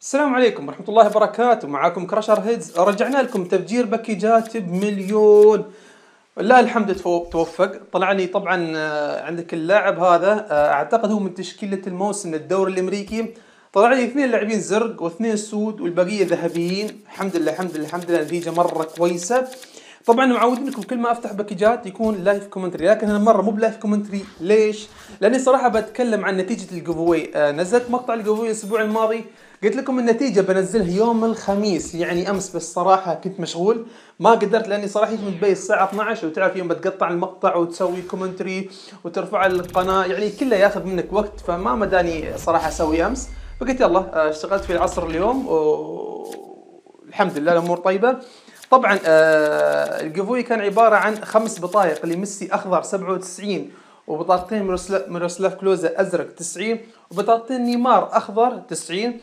السلام عليكم ورحمة الله وبركاته. معاكم كراشر هيدز، رجعنا لكم تفجير باكيجات بمليون. لا الحمد توفق. طلع لي طبعا عندك اللاعب هذا، اعتقد هو من تشكيلة الموسم للدوري الامريكي. طلع لي اثنين لاعبين زرق واثنين سود والبقية ذهبيين. الحمد لله الحمد لله الحمد لله، نتيجة مرة كويسة. طبعا معودينكم كل ما افتح باكيجات يكون لايف كومنتري، لكن هالمره مو بلايف كومنتري. ليش؟ لاني صراحه بتكلم عن نتيجه الجيف. نزلت مقطع الجيف الاسبوع الماضي، قلت لكم النتيجه بنزلها يوم الخميس يعني امس، بس صراحه كنت مشغول ما قدرت، لاني صراحه من دبي الساعه 12 وتعرف يوم بتقطع المقطع وتسوي كومنتري وترفع القناه يعني كله ياخذ منك وقت، فما مداني صراحه اسوي امس. فقلت يلا اشتغلت في العصر اليوم والحمد لله الامور طيبه. طبعا الجيفوي كان عبارة عن 5 بطايق لميسي أخضر 97، وبطاقتين ميروسلاف كلوزا أزرق 90، وبطاقتين نيمار أخضر 90.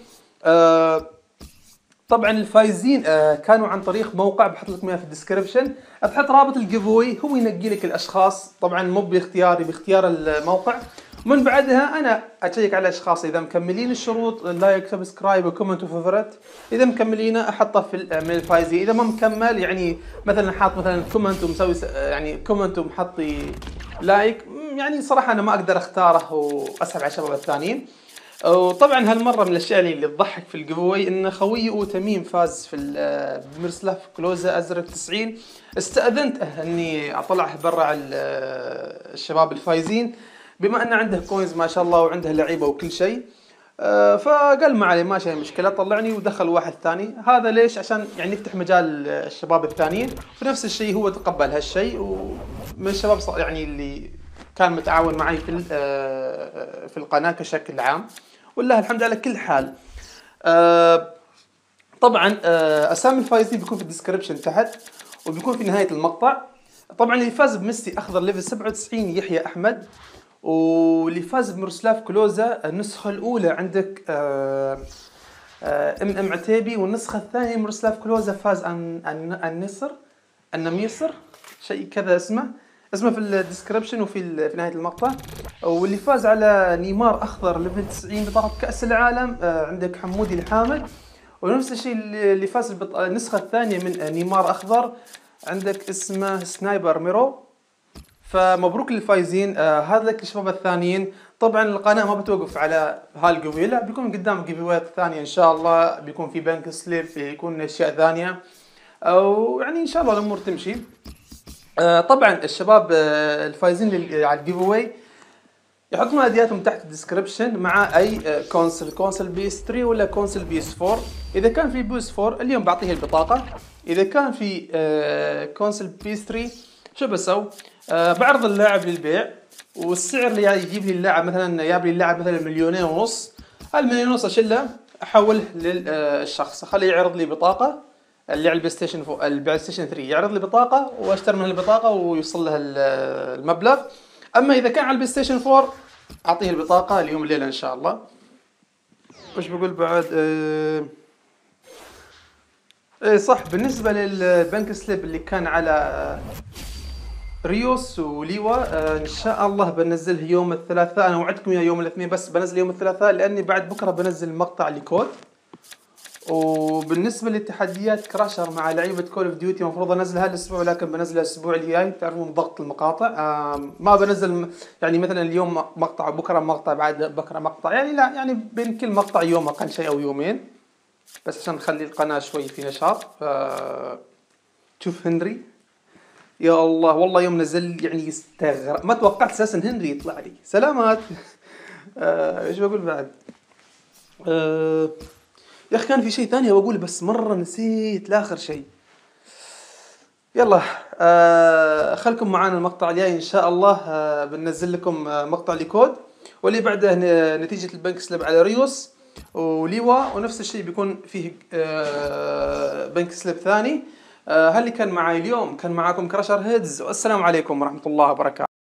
طبعا الفايزين كانوا عن طريق موقع بحط لكم اياه في الديسكربشن، بحط رابط الجيفوي، هو ينقي لك الاشخاص طبعا مو باختياري، باختيار الموقع. من بعدها انا اشيك على الاشخاص اذا مكملين الشروط، لايك سبسكرايب وكومنت وفيفورت، اذا مكملينه احطه في من الفايزين. اذا ما مكمل يعني مثلا حاط مثلا كومنت ومسوي يعني كومنت ومحطي لايك، يعني صراحه انا ما اقدر اختاره واسحب على الشباب الثانيين. وطبعا هالمره من الاشياء اللي تضحك في الجيفوي ان خويي وتميم فاز في ميرسلاف كلوزا ازرق 90. استاذنت اني اطلعه برا الشباب الفايزين، بما ان عنده كوينز ما شاء الله وعنده لعيبه وكل شيء. فقال ما عليه ما شيء مشكله، طلعني ودخل واحد ثاني. هذا ليش؟ عشان يعني يفتح مجال الشباب الثانيين. في نفس الشيء هو تقبل هالشيء، ومن الشباب يعني اللي كان متعاون معي في القناه كشكل عام، والله الحمد لله على كل حال. طبعا اسامي الفايزين بيكون في الديسكربشن تحت، وبيكون في نهايه المقطع. طبعا اللي فاز بميسي اخضر ليفل 97 يحيى احمد، واللي فاز بميروسلاف كلوزا النسخه الاولى عندك ام عتيبي، والنسخه الثانيه ميروسلاف كلوزا فاز عن النميصر شيء كذا اسمه في الديسكربشن وفي في نهايه المقطع. واللي فاز على نيمار اخضر ليفل 90 بطاقه كاس العالم عندك حمودي الحامد. ونفس الشيء اللي فاز النسخه الثانيه من نيمار اخضر عندك اسمه سنايبر ميرو. فمبروك للفايزين. هذا لك الشباب الثانيين. طبعا القناه ما بتوقف على هالجيفوي، لا بيكون قدام جيفويات ثانيه ان شاء الله، بيكون في بنك سليب، بيكون اشياء ثانيه، او يعني ان شاء الله الامور تمشي. طبعا الشباب الفايزين على الجيفوي يحطون ادياتهم تحت الديسكربشن مع اي كونسل بي اس 3 ولا كونسل بي اس 4. اذا كان في بي اس 4 اليوم بعطيه البطاقه، اذا كان في كونسل بي اس 3 شو بسوي؟ بعرض اللاعب للبيع، والسعر اللي يجيب لي اللاعب مثلا جاب لي اللاعب مثلا 2.5 مليون، هالمليون ونص اشيله احوله للشخص، اخليه يعرض لي بطاقه اللي على البلاي ستيشن 3 يعرض لي بطاقه واشتري من البطاقه ويوصل لها المبلغ. اما اذا كان على البلاي ستيشن 4 اعطيه البطاقه اليوم الليله ان شاء الله. وش بقول بعد؟ ايه صح، بالنسبه للبنك سليب اللي كان على ريوس وليوا ان شاء الله بنزله يوم الثلاثاء. انا وعدتكم يا يوم الاثنين، بس بنزل يوم الثلاثاء لاني بعد بكره بنزل مقطع لكود. وبالنسبه للتحديات كراشر مع لعيبه كول اوف ديوتي المفروض انزلها هالاسبوع، لكن بنزلها الاسبوع الجاي. تعرفون ضغط المقاطع، ما بنزل يعني مثلا اليوم مقطع بكره مقطع بعد بكره مقطع، يعني لا يعني بين كل مقطع يوم اقل شيء او يومين، بس عشان نخلي القناه شوي في نشاط. شوف هنري، يا الله والله يوم نزل يعني يستغرب، ما توقعت اساسا هنري يطلع لي. سلامات. ايش بقول بعد؟ يا اخي كان في شيء ثاني بقول بس مره نسيت لاخر شيء. يلا خلكم معانا المقطع الجاي ان شاء الله. بننزل لكم مقطع لكود، واللي بعده نتيجه البنك سلب على ريوس وليوا، ونفس الشيء بيكون فيه بنك سلب ثاني. هل اللي كان معي اليوم كان معاكم كراشر هيدز، والسلام عليكم ورحمه الله وبركاته.